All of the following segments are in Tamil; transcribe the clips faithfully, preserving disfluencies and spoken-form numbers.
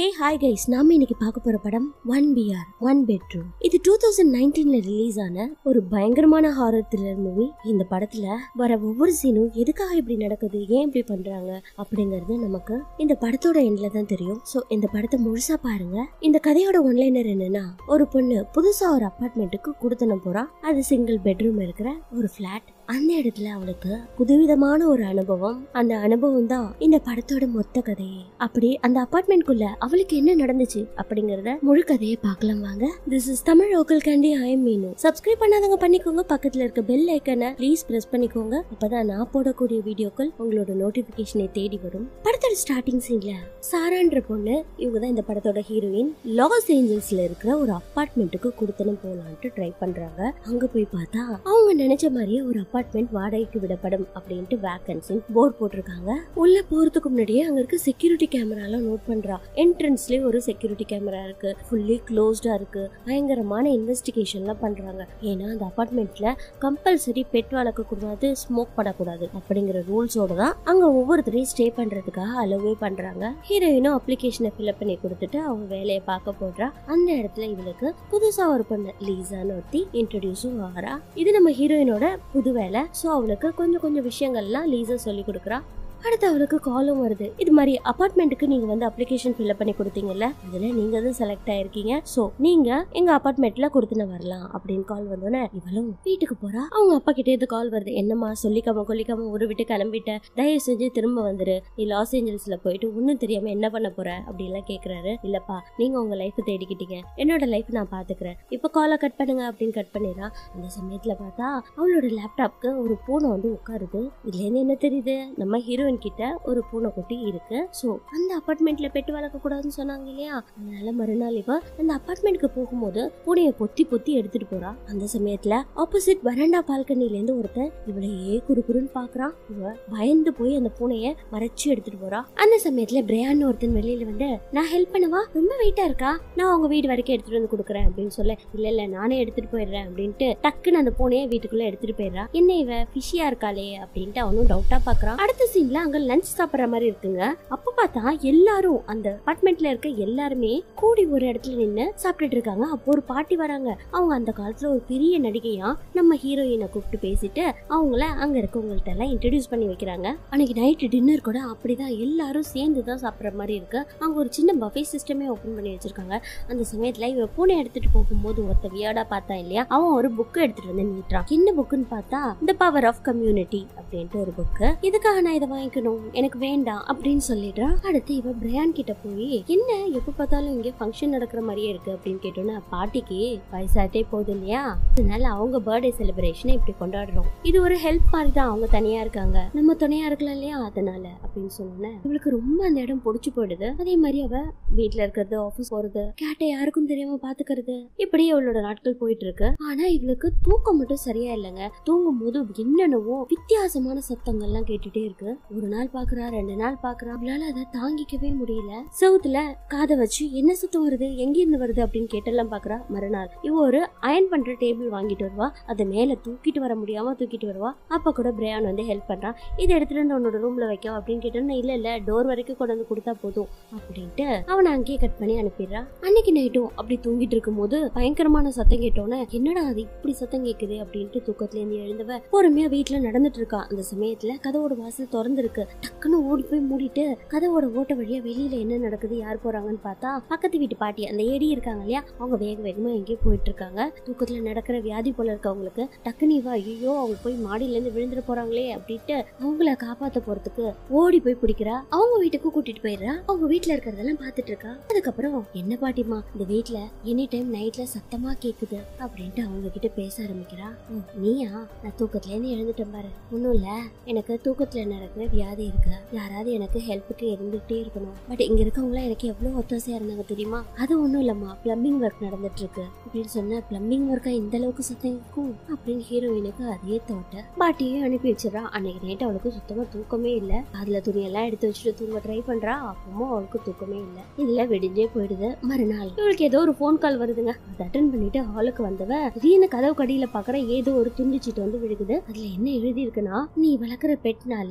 Hey hi guys, நாம இன்னைக்கு பார்க்க போற படம் one B R one bedroom. இது டூ தௌசண்ட் நைன்டீன்ல ரிலீஸ் ஆன ஒரு பயங்கரமான ஹாரர் த்ரில்லர் மூவி. இந்த படத்துல வர ஒவ்வொரு சீனும் எதுக்காக இப்படி நடக்குது, ஏன் இப்படி பண்றாங்க அப்படிங்கறது நமக்கு இந்த படத்தோட எண்ட்ல தான் தெரியும். சோ இந்த படத்தை முழுசா பாருங்க. இந்த கதையோட ஒன்லைனர் என்னன்னா, ஒரு பொண்ணு புதுசா ஒரு அபார்ட்மெண்ட்டுக்கு குடுத்தனம் போறா. அது சிங்கிள் பெட்ரூம் இருக்கிற ஒரு பிளாட். அந்த இடத்துல அவளுக்கு புதுவிதமான ஒரு அனுபவம். அந்த அனுபவம் தான் இந்த படத்தோட மொத்த கதையே. அப்படி அந்த அபார்ட்மெண்ட்குள்ள அவளுக்கு என்ன நடந்துச்சு அப்படிங்கறத முழு கதையை பார்க்கலாம் வாங்க. This is Tamil local candy. I am Meenu. Subscribe பண்ணாதவங்க பண்ணிக்கோங்க. பக்கத்துல இருக்க பெல் ஐக்கனை ப்ளீஸ் பிரஸ் பண்ணிக்கோங்க. அப்பதான் நான் போடக்கூடிய வீடியோக்கள் உங்களோட நோட்டிபிகேஷனை தேடி வரும். படத்தோட ஸ்டார்டிங் சீன்ல சாரான்ற பொண்ணு, இவங்க தான் இந்த படத்தோட ஹீரோயின், லாஸ் ஏஞ்சல்ஸ்ல இருக்கிற ஒரு அபார்ட்மெண்ட்டுக்கு குடுத்தனம் போலான்ட்டு ட்ரை பண்றாங்க. அங்க போய் பார்த்தா அவங்க நினைச்ச மாதிரியே ஒரு அபார்ட்மெண்ட் வாடகைக்கு விடப்படும் அப்படின்ட்டு வேகன்சி போர்டு போட்டிருக்காங்க. உள்ள போறதுக்கு முன்னாடியே அங்க இருக்க செக்யூரிட்டி கேமராலாம் நோட் பண்றா. என்ட்ரன்ஸ்லயே ஒரு செக்யூரிட்டி கேமரா இருக்கு, ஃபுல்லி க்ளோஸ்டா இருக்கு. பயங்கரமான இன்வெஸ்டிகேஷன்லாம் பண்றாங்க. ஏன்னா அந்த அபார்ட்மெண்ட்ல கம்பல்சரி பெட் வளர்க்க கூடாது, ஸ்மோக் பண்ணக்கூடாது அப்படிங்கிற ரூல்ஸோட தான் அங்க ஒவ்வொருத்தரையும் ஸ்டே பண்றதுக்காக அலோவே பண்றாங்க. ஹீரோயினும் அப்ளிகேஷனை ஃபில் பண்ணி கொடுத்துட்டு அவங்க வேலையை பார்க்க போடுறா. அந்த இடத்துல இவளுக்கு புதுசா ஒரு பொண்ணு லீசான்னு ஒருத்தி இன்ட்ரோடியூஸும் ஆகிறா. இது நம்ம ஹீரோயினோட புது வேலை. சோ அவளுக்கு கொஞ்சம் கொஞ்சம் விஷயங்கள்லாம் லீசா சொல்லி கொடுக்குறா. அடுத்து அவளுக்கு காலும் வருது. இது மாதிரி அபார்ட்மெண்ட்டுக்கு நீங்க வந்து அப்ளிகேஷன் ஃபில் பண்ணி கொடுத்தீங்கல்ல, அதுல நீங்க தான் செலக்ட் ஆயிருக்கீங்க. சோ நீங்க எங்க அபார்ட்மெண்ட்ல கொடுத்துன வரலாம் அப்படின்னு கால் வந்தோன்னே இவளும் வீட்டுக்கு போறா. அவங்க அப்பா கிட்டே இது கால் வருது. என்னம்மா சொல்லிக்காம கொல்லிக்காம ஒரு விட்டு கிளம்பிட்ட, தயவு செஞ்சு திரும்ப வந்துரு, நீ லாஸ் ஏஞ்சல்ஸ்ல போயிட்டு ஒன்னும் தெரியாம என்ன பண்ண போற அப்படி எல்லாம் கேக்குறாரு. இல்லப்பா, நீங்க உங்க லைஃப் தேடிக்கிட்டீங்க, என்னோட லைஃப் நான் பாத்துக்கிறேன், இப்ப காலை கட் பண்ணுங்க அப்படின்னு கட் பண்ணிடுறா. அந்த சமயத்துல பார்த்தா அவளோட லேப்டாப்க்கு ஒரு பூனை வந்து உட்காருது. இதுல இருந்து என்ன தெரியுது, நம்ம ஹீரோ கிட்ட ஒரு பூனைக்குட்டி இருக்கு. சோ அந்த அபார்ட்மெண்ட்ல பெட்டு வளர்க்க கூடாதுன்னு சொன்னாங்க இல்லையா, அதனால மறுநாள் இவ அந்த அபார்ட்மெண்ட்க்கு போகும்போது பூனையை பொத்தி பொத்தி எடுத்துட்டு போறா. அந்த சமயத்துல ஆப்போசிட் வராண்டா பால்கனில இருந்து ஒருத்தன் இவளையே குறுகுறுன்னு பாக்குறான். இவ பயந்து போய் அந்த பூனைய மறைச்சு எடுத்துட்டு போறா. அந்த சமயத்துல பிரையான் ஒருத்தன் வெளியில வந்து, நான் ஹெல்ப் பண்ணவா, ரொம்ப வெயிட்டா இருக்கா, நான் அவங்க வீடு வரைக்கும் எடுத்துட்டு வந்து கொடுக்குறேன் அப்படின்னு சொல்ல, இல்ல இல்ல நானே எடுத்துட்டு போயிடுறேன் அப்படின்ட்டு டக்குன்னு அந்த பூனைய வீட்டுக்குள்ள எடுத்துட்டு போயிடுறா. என்ன இவ பிஷியா இருக்காளே அப்படின்ட்டு அவனும் டவுட்டா பாக்குறான். அடுத்த சீன்ல அங்க லஞ்ச் சாப்பிடுற மாதிரி இருக்குங்க. அப்ப பார்த்தா எல்லாரும் அந்த அபார்ட்மெண்ட்ல இருக்க எல்லாருமே கூடி ஒரு இடத்துல நின்னு சாப்பிட்டுட்டு இருக்காங்க. அப்போ ஒரு பாட்டி வராங்க. அவங்க அந்த காலத்துல ஒரு பெரிய நடிகையா நம்ம ஹீரோயினை கூப்பிட்டு பேசிட்டு அவங்கள அங்க இருக்கவங்கள்ட்ட எல்லாம் இன்ட்ரோடியூஸ் பண்ணி வைக்கிறாங்க. அன்னைக்கு நைட் டின்னர் கூட அப்படிதான் எல்லாரும் சேர்ந்து தான் சாப்பிடுற மாதிரி இருக்கு. அவங்க ஒரு சின்ன பஃபே சிஸ்டமே ஓபன் பண்ணி வச்சிருக்காங்க. அந்த சமயத்துல இவ பூனை எடுத்துட்டு போகும்போது ஒருத்த வியாடா பார்த்தா இல்லையா, அவன் ஒரு புக் எடுத்துட்டு வந்து நீட்டுறான். என்ன புக்குன்னு பார்த்தா தி பவர் ஆஃப் கம்யூனிட்டி அப்படின்ட்டு ஒரு புக்கு. இதுக்காக நான் இதை வாங்கிக்கணும், எனக்கு வேண்டாம் அப்படின்னு சொல்லிடுறா. அடுத்து இவ பிரையான் கிட்ட போய், என்ன எப்ப பார்த்தாலும் இங்க ஃபங்க்ஷன் நடக்கிற மாதிரியே இருக்கு அப்படின்னு கேட்டோன்னா, பாட்டிக்கு வயசாட்டே போகுது இல்லையா, அதனால அவங்க பர்த்டே செலிப்ரேஷனை இப்படி கொண்டாடுறோம், இது ஒரு ஹெல்ப் மாதிரி தான், அவங்க தனியா இருக்காங்க, நம்ம துணையா இருக்கலாம் இல்லையா, அதனால அப்படின்னு சொன்னோன்னே இவளுக்கு ரொம்ப அந்த இடம் பிடிச்சு போயிடுது. அதே மாதிரி அவ வீட்டுல இருக்கிறது, ஆபீஸ் போறது, கேட்ட யாருக்கும் தெரியாம பாத்துக்கிறது, இப்படி அவளோட நாட்கள் போயிட்டு இருக்கு. ஆனா இவளுக்கு தூக்கம் மட்டும் சரியா இல்லைங்க. தூங்கும் போது என்னென்னவோ வித்தியாசமான சத்தங்கள்லாம் கேட்டுட்டே இருக்கு. ஒரு நாள் பாக்குறா, ரெண்டு நாள் பாக்குறா, அவளால அதை தாங்கிக்கவே முடியல. செவுத்துல காதை வச்சு என்ன சத்தம் வருது, எங்க இருந்து வருது அப்படின்னு கேட்டெல்லாம் பாக்குறா. மறுநாள் இவ ஒரு அயன் பண்ற டேபிள் வாங்கிட்டு வருவா. அதை மேல தூக்கிட்டு வர முடியாம தூக்கிட்டு வருவா. அப்ப கூட பிரையான் வந்து ஹெல்ப் பண்றான். இதை எடுத்துட்டு வந்து உன்னோட ரூம்ல வைக்க அப்படின்னு கேட்டோன்னா, இல்ல இல்ல டோர் வரைக்கும் கொண்டு வந்து கொடுத்தா போதும் அப்படின்ட்டு அவனை அங்கேயே கட் பண்ணி அனுப்பிடுறா. அன்னைக்கு நைட்டும் அப்படி தூங்கிட்டு இருக்கும் போது பயங்கரமான சத்தம் கேட்டோன்னே, என்னடா அது இப்படி சத்தம் கேக்குது அப்படின்ட்டு தூக்கத்துல இருந்து எழுந்தவ பொறுமையா வீட்டுல நடந்துட்டு இருக்கா. அந்த சமயத்துல கதவோட வாசல் திறந்து இருக்கு. டக்குன்னு ஓடி போய் மூடிட்டு கதவோட ஓட்ட வழியா வெளியில என்ன நடக்குது, யார் போறாங்கன்னு பார்த்தா பக்கத்து வீட்டு பாட்டி அந்த ஏடி இருக்காங்க இல்லையா, அவங்க வேக வேகமா எங்கேயோ போயிட்டு இருக்காங்க. தூக்கத்துல நடக்கிற வியாதி போல இருக்கவங்களுக்கு டக்குனு இவா, ஐயோ அவங்க போய் மாடியில இருந்து விழுந்துட்டு போறாங்களே அப்படின்ட்டு அவங்கள காப்பாத்த போறதுக்கு ஓடி போய் பிடிக்கிறா. அவங்க வீட்டுக்கு கூட்டிட்டு போயிடுறா. அவங்க வீட்டுல இருக்கிறதெல்லாம் பாத்துட்டு இருக்கா. அதுக்கப்புறம், என்ன பாட்டிமா இந்த வீட்டுல எனி டைம் நைட்ல சத்தமா கேக்குது அப்படின்ட்டு அவங்க கிட்ட பேச ஆரம்பிக்கிறா. நீயா, நான் தூக்கத்துல இருந்து எழுந்துட்டேன் பாரு, ஒன்னும் இல்ல, எனக்கு தூக்கத்துல நடக்கிற வியாதி இருக்கு, யாராவது எனக்கு ஹெல்ப்புக்கு இருந்துகிட்டே இருக்கணும், பட் இங்க இருக்கவங்களா எனக்கு எவ்வளவு ஒத்தாசையா இருந்தாங்க தெரியுமா, அது ஒண்ணும் இல்லம்மா, பிளம்பிங் ஒர்க் நடந்துட்டு இருக்கு அப்படின்னு சொன்ன, பிளம்பிங் ஒர்க்கா இந்த அளவுக்கு சத்தம் இருக்கும் அப்படின்னு ஹீரோயினுக்கு அதே தோட்ட பாட்டியும் அனுப்பி வச்சிடறா. அன்னைக்கு நைட்டு அவளுக்கு சுத்தமா தூக்கமே இல்ல. அதுல துணியெல்லாம் எடுத்து வச்சுட்டு தூங்க ட்ரை பண்றா. அப்பவும் அவளுக்கு தூக்கமே இல்ல. இதுல விடிஞ்சே போயிடுது. மறுநாள் இவளுக்கு ஏதோ ஒரு போன் கால் வருதுங்க. அதை அட்டன் பண்ணிட்டு ஹாலுக்கு வந்தவ திடீர்னு கதவு கடியில பாக்குற ஏதோ ஒரு துண்டு சீட்டு வந்து விழுகுது. அதுல என்ன எழுதி இருக்குன்னா, நீ வளர்க்குற பெட்னால இங்க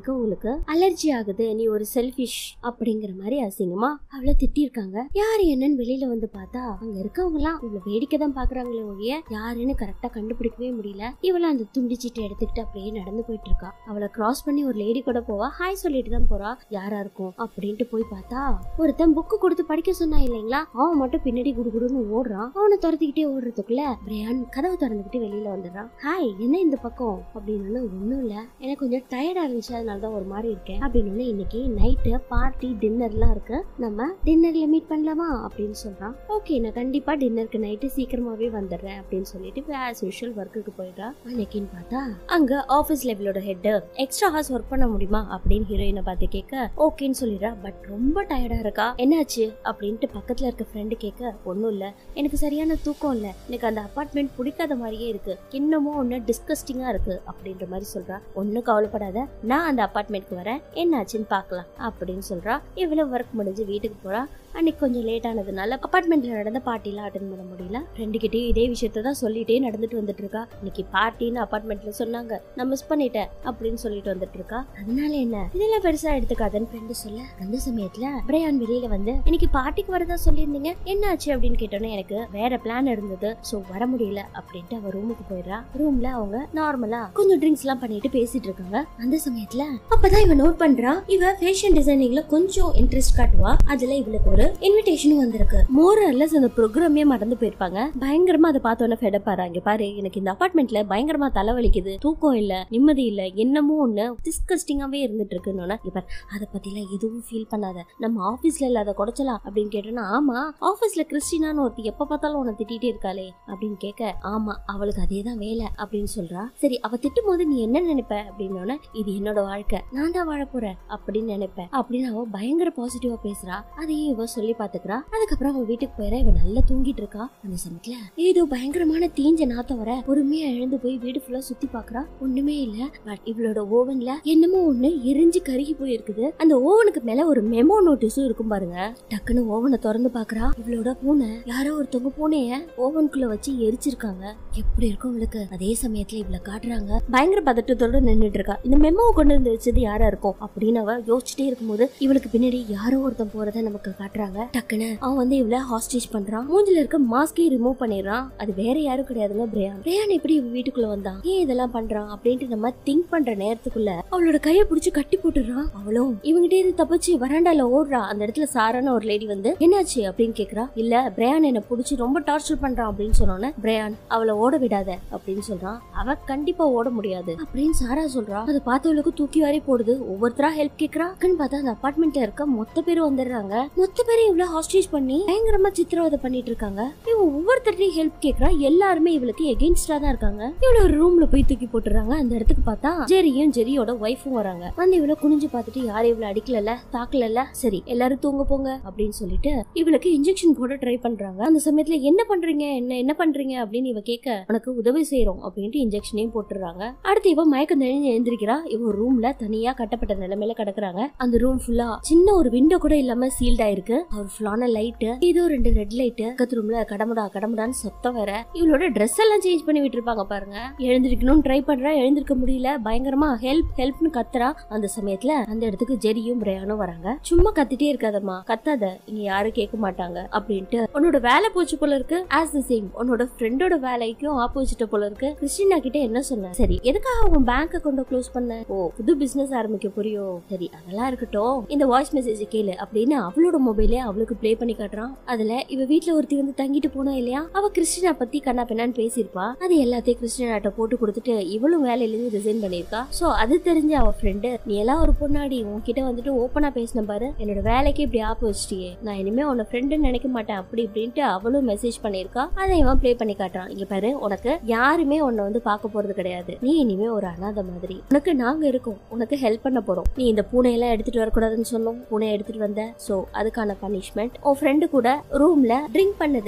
இருக்கவங்களுக்கு அலர்ஜி ஆகுது, நீ ஒரு செல்ஃபிஷ் அப்படிங்கிற மாதிரி அசிங்கமா அவளை திட்டி இருக்காங்க. யாரு என்னன்னு வெளியில வந்து பார்த்தா அங்க இருக்கவங்க எல்லாம் இவ்வளவு வேடிக்கை தான் பாக்குறாங்களே ஒழிய யாருன்னு கரெக்டா கண்டுபிடிக்கவே முடியல. இவள அந்த துண்டிச்சிட்டு எடுத்துக்கிட்டு அப்படியே நடந்து போயிட்டு இருக்கா. அவளை கிராஸ் பண்ணி ஒரு லேடி கூட போவா, ஹாய் சொல்லிட்டு தான் போறா. யாரா இருக்கும் அப்படின்ட்டு போய் பார்த்தா ஒருத்தன் புக்கு கொடுத்து படிக்க சொன்னா இல்லைங்களா, அவன் மட்டும் பின்னாடி குடுகுடுன்னு ஓடுறான். அவனை துரத்திக்கிட்டே ஓடுறதுக்குள்ள பிரையான் கதவு திறந்துகிட்டு வெளியில வந்துடுறான். ஹாய், என்ன இந்த பக்கம் அப்படின்னு. ஒண்ணும் இல்ல, எனக்கு கொஞ்சம் டயர்டா இருந்துச்சு, அதனாலதான் ஒரு மாதிரி இருக்கேன் அப்படின்னு. இன்னைக்கு நைட்டு பார்ட்டி டின்னர்லாம் இருக்கு, நம்ம டின்னர்ல மீட் பண்ணலாமா அப்படின்னு சொல்றான். ஓகே, நான் கண்டிப்பா டின்னருக்கு நைட்டு சீக்கிரமாவே வந்துடுறேன் அப்படின்னு சொல்லிட்டு ஆஸ் யூஷுவல் ஒர்க்குக்கு போயிட்டா. அன்னைக்குன்னு பார்த்தா அங்க ஆபீஸ் லெவலோட ஹெட் எக்ஸ்ட்ரா ஹார்ஸ் ஒர்க் பண்ண முடியுமா அப்படின்னு ஹீரோயினை பார்த்து கேட்க ஓகேன்னு சொல்லிடுறா. பட் ரொம்ப டயர்டா இருக்கா, என்னாச்சு அப்படின்ட்டு பக்கத்துல இருக்க ஃப்ரெண்டு கேட்க ஒன்னும் இல்ல, எனக்கு சரியான தூக்கம் இல்ல, எனக்கு அந்த அபார்ட்மெண்ட் பிடிக்காத மாதிரியே இருக்கு, இன்னமும் ஒன்னு டிஸ்கஸ்டிங்கா இருக்கு அப்படின்ற மாதிரி சொல்றா. ஒன்னும் கவலைப்படாத, நான் அந்த அபார்ட்மெண்ட்க்கு வரேன், என்னாச்சுன்னு பாக்கலாம் அப்படின்னு சொல்றா. இவ்வளவு ஒர்க் முடிஞ்சு வீட்டுக்கு போறா. அன்னைக்கு கொஞ்சம் லேட் ஆனதுனால அபார்ட்மெண்ட்ல நடந்த பார்ட்டிலாம் அட்டென்ட் பண்ண முடியல. ஃப்ரெண்டு கிட்டே இதே விஷயத்தான் சொல்லிட்டே நடந்துட்டு வந்துட்டு இருக்கா. இன்னைக்கு பார்ட்டின்னு அபார்ட்மெண்ட்ல சொன்னாங்க, நான் மிஸ் பண்ணிட்டேன் அப்படின்னு சொல்லிட்டு வந்துட்டு இருக்கா. அதனால என்ன, இதெல்லாம் பெருசா எடுத்துக்காதன்னு ஃப்ரெண்டு சொல்ல, அந்த சமயத்துல பிரையான் வெளியில வந்து இன்னைக்கு பார்ட்டிக்கு வரதா சொல்லியிருந்தீங்க, என்ன ஆச்சு அப்படின்னு கேட்டோன்னே எனக்கு வேற பிளான் இருந்தது, சோ வர முடியல அப்படின்ட்டு அவ ரூமுக்கு போயிடுறா. ரூம்ல அவங்க நார்மலா கொஞ்சம் ட்ரிங்க்ஸ் எல்லாம் பண்ணிட்டு பேசிட்டு இருக்காங்க. அந்த சமயத்துல அப்பதான் இவ நோட் பண்றா, இவ ஃபேஷன் டிசைனிங்ல கொஞ்சம் இன்ட்ரெஸ்ட் காட்டுவா. அதுல இவளுக்கு ஒரு இன்விடேஷனும் வந்திருக்கு. மோர் அல்லஸ் அந்த ப்ரோக்ராமே மறந்து போயிருப்பாங்க. பயங்கரமா அதை பார்த்தோன்னே ஃபெடப் ஆறாங்க. பாரு, எனக்கு இந்த அபார்ட்மெண்ட்ல பயங்கரமா தலைவலிக்குது, தூக்கம் இல்ல, நிம்மதி இல்ல, என்னமோ ஒண்ணு டிஸ்கஸ்டிங்காவே இருந்துட்டு இருக்குன்னு. இப்ப அதை பத்தி எல்லாம் எதுவும் ஃபீல் பண்ணாத, நம்ம ஆபீஸ்ல இல்ல அதை குறைச்சலாம் அப்படின்னு கேட்டோம்னா, ஆமா ஆபீஸ்ல கிறிஸ்டினான்னு ஒருத்தி எப்ப பார்த்தாலும் உன்னை திட்டிட்டே இருக்காளே அப்படின்னு கேட்க, ஆமா அவளுக்கு அதேதான் வேலை அப்படின்னு சொல்றா. சரி, அவ திட்டும் போது நீ என்ன நினைப்ப அப்படின்னா, இது என்னோட வாழ்க்கை, நான் தான் வாழ போறேன் அப்படின்னு நினைப்பேன் அப்படின்னு அவ பயங்கர பாசிட்டிவா பேசுறா. அதையும் இவ சொல்லி பாத்துக்கிறா. அதுக்கப்புறம் அவ வீட்டுக்கு போயிடா. இவ நல்லா தூங்கிட்டு இருக்கா. அந்த சமயத்துல ஏதோ பயங்கரமான தீஞ்ச நாத்தம் வர பொறுமையா எழுந்து போய் வீடு ஃபுல்லா சுத்தி பாக்குறா. ஒண்ணுமே இல்ல. பட் இவளோட ஓவன்ல என்னமோ ஒண்ணு எரிஞ்சு கருகி போயிருக்குது. அந்த ஓவனுக்கு மேல ஒரு மெமோ நோட்டீஸும் இருக்கும் பாருங்க. டக்குன்னு ஓவனை திறந்து பாக்குறா. இவளோட பூனை யாரோ ஒருத்தவங்க பூனைய ஓவனுக்குள்ள வச்சு எரிச்சிருக்காங்க. எப்படி இருக்கும் இவளுக்கு. அதே சமயத்துல இவள காட்டுறாங்க, பயங்கர பதட்டத்தோட நின்னுட்டு இருக்கா. இந்த மெமோவை கொண்டு வந்து வச்சது யாரா இருக்கும் அப்படின்னு அவ யோசிச்சுட்டே இருக்கும்போது இவளுக்கு பின்னாடி யாரோ ஒருத்தன் போறத நமக்கு காட்டுறாங்க. டக்குன்னு அவன் வந்து இவள ஹாஸ்டேஜ் பண்றான். மூஞ்சில இருக்க மாஸ்கே ரிமூவ் பண்ணிடுறான். அது வேற யாரும் கிடையாதுங்க, பிரையான். பிரையான் எப்படி வீட்டுக்குள்ள வந்தான், ஏன் இதெல்லாம் பண்றான் அப்படின்ட்டு நம்ம திங்க் பண்ற நேரத்துக்குள்ள அவளோட கையை பிடிச்சு கட்டி போட்டுறான். அவளும் இவங்கிட்டே இருந்து தப்பிச்சு வராண்டால ஓடுறா. அந்த இடத்துல சாரான ஒரு லேடி வந்து என்னாச்சு அப்படின்னு கேக்குறா. இல்ல, பிரையான் என்ன பிடிச்சி ரொம்ப டார்ச்சர் பண்றான் அப்படின்னு சொன்னோன்னே பிரையான் அவளை ஓட விடாத அப்படின்னு சொல்றான். அவ கண்டிப்பா ஓட முடியாது அப்படின்னு சாரா சொல்றா. அதை பார்த்தவளுக்கு தூக்கி வாரி போடுது. ஒவ்வொருத்தரா ஹெல்ப் கேக்குறா. பார்த்தா அந்த அபார்ட்மெண்ட்ல இருக்க மொத்த பேரும் வந்துடுறாங்க. மொத்த பேரும் இவ்வளவு ஹாஸ்டேஜ் பண்ணி பயங்கரமா சித்திரவதை பண்ணிட்டு இருக்காங்க. இவ ஒவ்வொருத்தரையும் ஹெல்ப் கேக்குறா. எல்லாருமே இவளுக்கு எகெயின்ஸ்டா தான் இருக்காங்க. இவள ஒரு ரூம்ல போய் தூக்கி போட்டுறாங்க. அந்த இடத்துக்கு பார்த்தா ஜெரியும் ஜெரியோட ஒய்ஃபும் வராங்க. வந்து இவள குனிஞ்சு பார்த்துட்டு யாரும் இவள அடிக்கல, தாக்கல, சரி எல்லாரும் தூங்க போங்க அப்படின்னு சொல்லிட்டு இவளுக்கு இன்ஜெக்ஷன் போட ட்ரை பண்றாங்க. அந்த சமயத்துல என்ன பண்றீங்க, என்ன என்ன பண்றீங்க அப்படின்னு இவ கேட்க, உனக்கு உதவி செய்யறோம் அப்படின்ட்டு இன்ஜெக்ஷனையும் போட்டுறாங்க. அடுத்து இவ மயக்கம் தெளிஞ்சு எழுந்திருக்கிறா. இவ ரூம்ல தனியா கட்டப்பட்ட நிலைமையில கிடக்குறாங்க. அந்த ரூம் ஃபுல்லா சின்ன ஒரு விண்டோ கூட இல்லாம சீல்டா இருக்கு. ஒரு ஃபுல்லான லைட், ஏதோ ரெண்டு ரெட் லைட் பக்கத்து ரூம்ல கடமுடா கடமுடான்னு சத்தம் வேற. இவளோட ட்ரெஸ் எல்லாம் சேஞ்ச் பண்ணி விட்டு இருப்பாங்க பாருங்க. எழுந்திருக்கணும்னு ட்ரை பண்றா, எழுந்திருக்க முடியல. பயங்கரமா ஹெல்ப் ஹெல்ப்னு கத்துறா. அந்த சமயத்துல அந்த இடத்துக்கு ஜெரியும் பிரையானும் வராங்க. சும்மா கத்திட்டே இருக்காதம்மா, கத்தாத, இங்க யாரும் கேட்க மாட்டாங்க அப்படின்ட்டு. உன்னோட வேலை போச்சு போல இருக்கு. ஆஸ் தி சேம் உன்னோட ஃப்ரெண்டோட வேலைக்கும் ஆப்போசிட் போல இருக்கு. கிறிஸ்டினா கிட்ட என்ன சொன்ன, சரி எதுக்காக அவங்க பேங்க் அக்கௌண்ட் க்ளோஸ் பண்ண, ஓ புது பிசினஸ் ஆரம்பிக்க புரியோ, சரி அதெல்லாம் இருக்கட்டும், இந்த வாய்ஸ் மெசேஜ் கேளு அப்படின்னு அவளோட மொபைலே அவளுக்கு பிளே பண்ணி காட்டுறான். அதுல இவ வீட்டுல ஒருத்தி வந்து தங்கிட்டு போனா இல்லையா, அவ கிறிஸ்டினா பத்தி கண்ணா பெண்ணான்னு பேசிருப்பா. அது எல்லாத்தையும் கிறிஸ்டினாட்ட போட்டு கொடுத்துட்டு இவளும் வேலையில இருந்து ரிசைன் பண்ணிருக்கா. சோ அது தெரிஞ்ச அவ ஃப்ரெண்டு, நீ எல்லாம் ஒரு பொண்ணாடி, உன்கிட்ட வந்துட்டு ஓப்பனா பேசின பாரு, என்னோட வேலைக்கு இப்படி ஆப்பு வச்சிட்டியே, நான் இனிமே உன்ன ஃப்ரெண்டுன்னு நினைக்க மாட்டேன் அப்படி இப்படின்ட்டு அவளும் மெசேஜ் பண்ணிருக்கா. அதை இவன் பிளே பண்ணி காட்டுறான். இங்க பாரு, உனக்கு யாருமே உன்னை வந்து பார்க்க போறது கிடையாது, நீ இனிமே ஒரு அனாதை மாதிரி, உனக்கு நாங்க இருக்கோம், உனக்கு ஹெல்ப் பண்ண போறோம். நீ இந்த பூனையெல்லாம் எடுத்துட்டு வரக்கூடாதுன்னு சொன்னோம், பூனை எடுத்துட்டு வந்த, சோ அதுக்கான பனிஷ்மெண்ட். உன் ஃப்ரெண்டு கூட ரூம்ல ட்ரிங்க் பண்ணது, அதுக்கான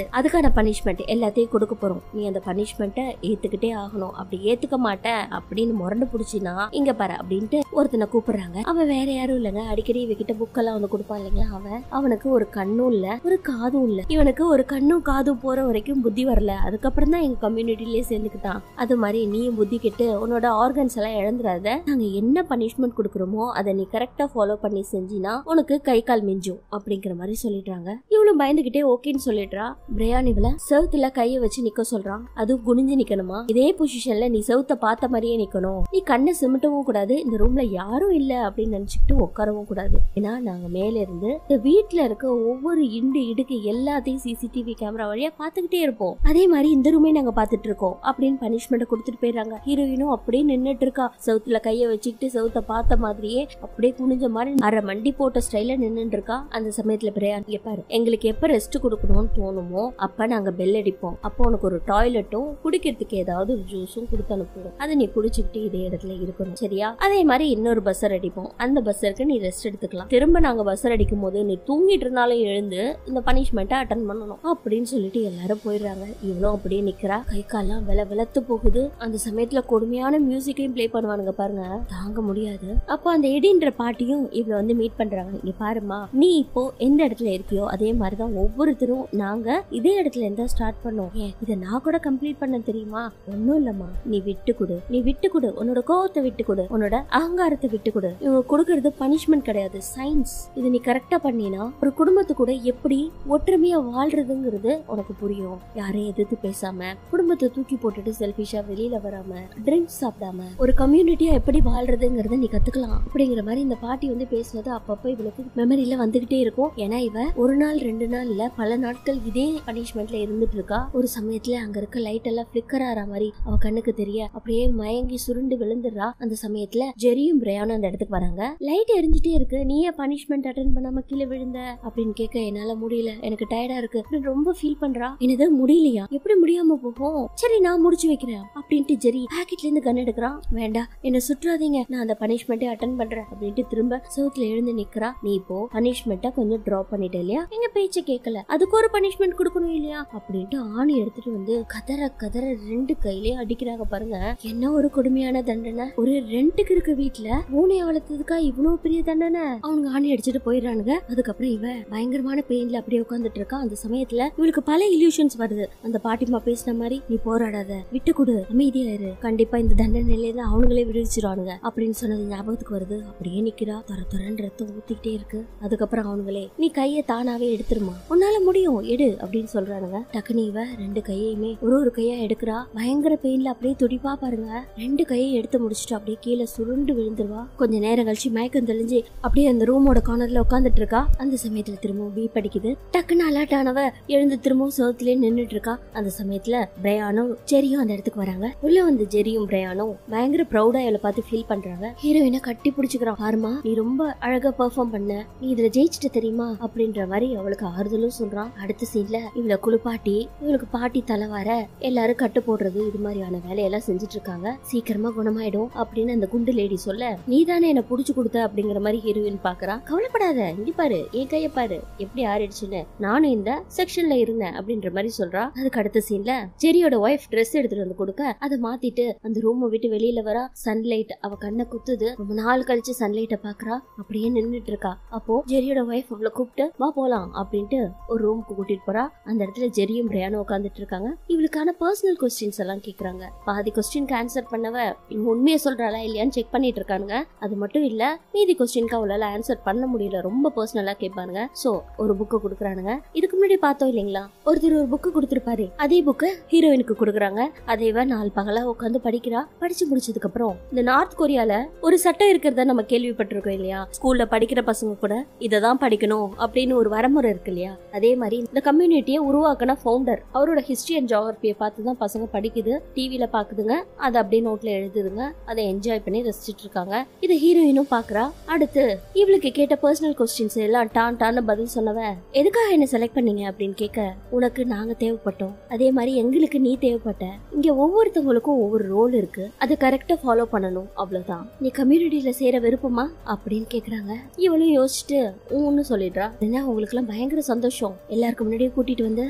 உனக்கான பனிஷ்மெண்ட் எல்லாத்தையும் கொடுக்க போறோம், நீ அந்த பனிஷ்மெண்ட்டை ஏத்துக்கிட்டே ஆகணும், அப்படி ஏத்துக்க மாட்டேன் அப்படின்னு முரண்டு புடிச்சினா இங்க பாரு அப்படின்ட்டு ஒருத்தனை கூப்பிடுறாங்க. அவன் வேற யாரும் இல்லங்க, அடிக்கடி இவகிட்ட புக்கெல்லாம் வந்து கொடுப்பான் இல்லைங்களா அவன். அவனுக்கு ஒரு கண்ணும் இல்ல ஒரு காதும் இல்ல. இவனுக்கு ஒரு கண்ணும் காதும் போற வரைக்கும் புத்தி வரல, அதுக்கப்புறம் தான் எங்க கம்யூனிட்டிலேயே சேர்ந்துக்கிட்டான். அது மாதிரி நீயும் புத்தி கெட்டு உன்னோட ஆர்கன்ஸ் எல்லாம் இழந்துடாத, நாங்க என்ன பனிஷ்மெண்ட் கொடுக்குறோமோ அதை நீ கரெக்டா ஃபாலோ பண்ணி செஞ்சினா உனக்கு கை கால் மிஞ்சும் அப்படிங்கிற மாதிரி சொல்லிடுறாங்க. இவளும் பயந்துகிட்டே ஓகேன்னு சொல்லிடுறா. பிரையான் இவள செவுத்துல கைய வச்சு நிக்க சொல்றான். அதுவும் குனிஞ்சு நிக்கணுமா, இதே பொசிஷன்ல நீ செவுத்த பார்த்த மாதிரியே நிக்கணும், நீ கண்ணை சிமிட்டவும் கூடாது, இந்த ரூம்ல யாரும் இல்ல அப்படின்னு நினைச்சுக்கிட்டு உட்காரவும் கூடாது. ஏன்னா நாங்க மேல இருந்து இந்த வீட்டுல இருக்க ஒவ்வொரு இண்டு இடுக்கு எல்லாத்தையும் சிசிடிவி கேமரா வழியா பாத்துக்கிட்டே இருப்போம், அதே மாதிரி இந்த ரூமே நாங்க பாத்துட்டு இருக்கோம் அப்படின்னு பனிஷ்மெண்ட் கொடுத்துட்டு போயிடுறாங்க. ஹீரோயினும் அப்படியே நின்னுட்டு இருக்கா, செவுத்துல கைய வச்சுக்கிட்டு செவுத்த பார்த்த மாதிரியே அப்படியே குனிஞ்ச மாதிரி அரை மண்டி போட்ட ஸ்டைல நின்னுட்டு இருக்கா. அந்த சமயத்துல பிரையான் பாரு, எங்களுக்கு எப்ப ரெஸ்ட் கொடுக்கணும்னு தோணுமோ அப்ப நாங்க பெல் அடிப்போம், அப்போ உனக்கு ஒரு டாய்லெட்டும் குடிக்கிறதுக்கு ஏதாவது ஒரு ஜூஸும் கொடுத்து அனுப்புவோம், அதை நீ குடிச்சுக்கிட்டு இதே இடத்துல இருக்கணும் சரியா. அதே மாதிரி இன்னொரு பஸ்ஸர் அடிப்போம், அந்த பஸ்ஸருக்கு நீ ரெஸ்ட் எடுத்துக்கலாம், திரும்ப நாங்க பஸ்ஸர் அடிக்கும் போது நீ தூங்கிட்டு இருந்தாலும் எழுந்து இந்த பனிஷ்மெண்ட்டை அட்டன் பண்ணணும் அப்படின்னு சொல்லிட்டு எல்லாரும் போயிடுறாங்க. இவ்வளவு அப்படியே நிக்கிறா, கை கால்லாம் வெல வெளத்து போகுது. அந்த சமயத்துல கொடுமையான மியூசிக்கையும் பிளே பண்ணுவானுங்க பாருங்க, தாங்க முடியாது. அப்போ அந்த எடின்ற பாட்டியும் இவ்வளவு வந்து மீட் பண்றாங்க. இங்க பாருமா, நீ இப்போ எந்த இடத்துல இருக்கியோ அதே மாதிரிதான் ஒவ்வொருத்தரும் நாங்க இதே இடத்துல இருந்தா ஸ்டார்ட் பண்ணோம், ஏன் இதை நான் கூட கம்ப்ளீட் பண்ண தெரியுமா, ஒன்னும் இல்லம்மா, நீ விட்டு கொடு, நீ விட்டு கொடு, உன்னோட கோவத்தை விட்டு கொடு, உன்னோட அகங்காரத்தை விட்டு கொடு, இவங்க கொடுக்கறது பனிஷ்மெண்ட் கிடையாது, சயின்ஸ். இது நீ கரெக்டா பண்ணினா ஒரு குடும்பத்து கூட எப்படி ஒற்றுமையா வாழ்றதுங்கிறது உனக்கு புரியும். யாரையும் எதிர்த்து பேசாம, குடும்பத்தை தூக்கி போட்டுட்டு செல்ஃபிஷா வெளியில வராம, ட்ரிங்க்ஸ் சாப்பிடாம ஒரு கம்யூனிட்டியா எப்படி வாழ்றதுங்கிறத நீ கத்துக்கலாம் அப்படிங்கிற மாதிரி இந்த பாட்டி வந்து பேசுனது அப்பப்ப இவளுக்கு மெமரியில வந்துகிட்டே இருக்கும். ஏன்னா இவ ஒரு நாள் ரெண்டு நாள் இல்ல பல நாட்கள் இதே பனிஷ்மெண்ட்ல இருந்துட்டு இருக்கா. ஒரு சமயத்துல அங்க இருக்க லைட் எல்லாம் பிளிக்கர் ஆற மாதிரி அவ கண்ணுக்கு தெரிய அப்படியே மயங்கி சுருண்டு விழுந்துடுறா. அந்த சமயத்துல ஜெரியும் பிரையானும் அந்த இடத்துக்கு வராங்க. லைட் எரிஞ்சிட்டே இருக்கு, நீ ஏன் பனிஷ்மெண்ட் அட்டென்ட் பண்ணாம கீழே விழுந்த அப்படின்னு கேட்க, என்னால முடியல, எனக்கு டயர்டா இருக்கு ரொம்ப ஃபீல் பண்றா. என்னது முடியலையா, எப்படி முடியாம போகும், சரி நான் முடிச்சு வைக்கிறேன் அப்படின்ட்டு ஜெரி பாக்கெட்ல இருந்து கன் எடுக்கிறான். வேண்டாம் என்ன சுற்றாதீங்க, நான் அந்த பனிஷ்மெண்ட்டை அட்டென்ட் பண்றேன் அப்படின்ட்டு திரும்ப செவுத்துல எழுந்து நிக்கிறா. நீ இப்போ பனிஷ்மெண்ட்டை கொஞ்சம் டிராப் பண்ணிட்ட இல்லையா, எங்க பேச்ச கேட்கல, அதுக்கு ஒரு பனிஷ்மெண்ட் கொடுக்கணும் இல்லையா அப்படின்ட்டு ஆணி எடுத்துட்டு வந்து கதற கதற ரெண்டு கையிலயும் அடிக்கிறாங்க பாருங்க. என்ன ஒரு கொடுமையான தண்டனை, ஒரு ரெண்டுக்கு இருக்க வீட்டுல பூனைய வளர்த்ததுக்கா இவ்வளவு பெரிய தண்டனை. அவங்க ஆணி அடிச்சுட்டு போயிடுறானுங்க. அதுக்கப்புறம் இவ பயங்கரமான பெயின்ல அப்படியே உட்காந்துட்டு இருக்கா. அந்த சமயத்துல இவளுக்கு பல இல்யூஷன்ஸ் வருது. அந்த பாட்டிமா பேசின மாதிரி, நீ போராடாத, விட்டு கொடு, அமைதியா இரு, கண்டிப்பா இந்த தண்டனையில இருந்து அவனுங்களே விடுவிச்சிருவானுங்க அப்படின்னு சொன்னது ஞாபகத்துக்கு வருது. அப்படியே நிக்கிறா, தொர தொரன்னு ரத்தம் ஊத்திக்கிட்டே இருக்கு. அதுக்கப்புறம் அவனுங்களே, நீ கைய தானாவே எடுத்துருமா, உன்னால முடியும் எடு அப்படின்னு சொல்றானுங்க. டக்குனு இவ ரெண்டு கையுமே ஒரு ஒரு கையா எடுக்கிறா. பயங்கர பெயின்ல அப்படியே துடிப்பா பாருங்க. ரெண்டு கையை எடுத்து முடிச்சுட்டு அப்படியே கீழே சுருண்டு விழுந்துருவா. கொஞ்ச நேரம் கழிச்சு மயக்கம் தெளிஞ்சு அப்படியே அந்த ரூமோட கார்னர்ல உட்காந்துட்டு இருக்கா. அந்த சமயத்துல திரும்பவும் பீப் அடிக்குது. டக்குன்னு அலர்ட் ஆனவ எழுந்து திரும்பவும் சோத்துலயே நின்னுட்டு இருக்கா. அந்த சமயத்துல பிரையானும் ஜெரியும் அந்த இடத்துக்கு வராங்க. உள்ள வந்து ஜெரியும் பிரையானும் பயங்கர ப்ரௌடா இவளை பார்த்து ஃபீல் பண்றாங்க. ஹீரோயினை கட்டி பிடிச்சுக்கிறான். பாருமா, நீ ரொம்ப அழகா பெர்ஃபார்ம் பண்ண, நீ இதுல ஜெயிச்சுட்டு தெரியுமா அப்படின்ற மாதிரி அவளுக்கு ஆறுதலும் சொல்றான். அடுத்த சீன்ல இவளை குளிப்பாட்டி இவளுக்கு பாட்டி தலைவார எல்லாரும் கட்டு போடுறது இது மாதிரியான வேலையெல்லாம் செஞ்சுட்டு இருக்காங்க. சீக்கிரமா குணமாயிடும் அப்படின்னு அந்த குண்டு லேடி சொல்ல, நீ தானே என்ன புடிச்சு கொடுத்த அப்படிங்கிற மாதிரி ஹீரோயின் பாக்குறா. கவலைப்படாத, இங்க பாரு, என் கைய பாரு எப்படி ஆறிடுச்சுன்னு, நானும் இந்த செக்ஷன்ல இருந்தேன் அப்படின்ற மாதிரி சொல்றா. அதுக்கு அடுத்த சீன்ல ஜெரியோட ஒய்ஃப் ட்ரெஸ் எடுத்துட்டு வந்து கொடுக்க அதை மாத்திட்டு அந்த ரூமை விட்டு வெளியில வரா. சன்லைட் அவ கண்ணை குத்துது. ரொம்ப நாள் கழிச்சு சன்லைட்ட பாக்குறா. அப்படியே நின்னுட்டு இருக்கா. அப்போ ஜெரியோட ஒய்ஃப் அவளை கூப்பிட்டு வா போலாம் அப்படின்ட்டு ஒரு ரூமுக்கு கூட்டிட்டு போறா. அந்த இடத்துல ஜெரியும் பிரையானும் உட்காந்துட்டு இருக்காங்க. இவளுக்கான பர்சனல் கொஸ்டின்ஸ் எல்லாம் கேக்குறாங்க. பாதி கொஸ்டின்க்கு ஆன்சர் பண்ணவ இவங்க உண்மையை சொல்றாளா இல்லையான்னு செக் பண்ணிட்டு இருக்கானுங்க. அது மட்டும் இல்ல, மீதி கொஸ்டின்க்கு அவளால ஆன்சர் பண்ண முடியல, ரொம்ப பர்சனலா கேட்பானுங்க. சோ ஒரு புக்கு கொடுக்குறானுங்க. இதுக்கு முன்னாடி பார்த்தோம் இல்லைங்களா, ஒருத்தர் ஒரு புக்கு கொடுத்திருப்பாரு, அதே புக்கு ஹீரோயினுக்கு கொடுக்குறாங்க. அதேவ நாலு பகலா உட்காந்து படிக்கிறா. படிச்சு முடிச்சதுக்கு அப்புறம் இந்த நார்த் கொரியால ஒரு சட்டம் இருக்கிறத நம்ம கேள்விப்பட்டிருக்கோம் இல்லையா, ஸ்கூல்ல படிக்கிற பசங்க கூட இததான் படிக்கணும் அப்படின்னு ஒரு வரமுறை இருக்கு இல்லையா. அதே மாதிரி இந்த கம்யூனிட்டியை உருவாக்கின ஃபவுண்டர் அவரோட ஹிஸ்டரி அண்ட் ஜியோகிராபியை பார்த்து தான் பசங்க படிக்குது, டிவில பாக்குதுங்க, அதை அப்படியே நோட்ல எழுதுதுங்க, அதை என்ஜாய் பண்ணி ரசிச்சிட்டு இருக்காங்க. இதை ஹீரோயினும் பாக்குறா. அடுத்து இவளுக்கு கேட்ட பர்சனல் கொஸ்டின்ஸ் எல்லாம் டான் டான்னு பதில் சொன்னவ, எதுக்காக என்ன செலக்ட் பண்ணீங்க அப்படின்னு கேட்க, உனக்கு நாங்க தேவைப்பட்டோம், அதே மாதிரி எங்களுக்கு நீ தேவைப்பட்ட, இங்க ஒவ்வொருத்தவங்களுக்கும் ஒவ்வொரு ரோல் இருக்கு, அதை கரெக்டா ஃபாலோ பண்ணணும், அவ்வளவுதான், நீ கம்யூனிட்டியில சேர விருப்பமா அப்படின்னு கேக்குறாங்க. இவளும் யோசிச்சுட்டு ஒன்னு சொல்லிடுறா. என்ன உங்களுக்கு எல்லாம் பயங்கர சந்தோஷம், எல்லாருக்கும் முன்னாடியே கூட்டிட்டு வந்து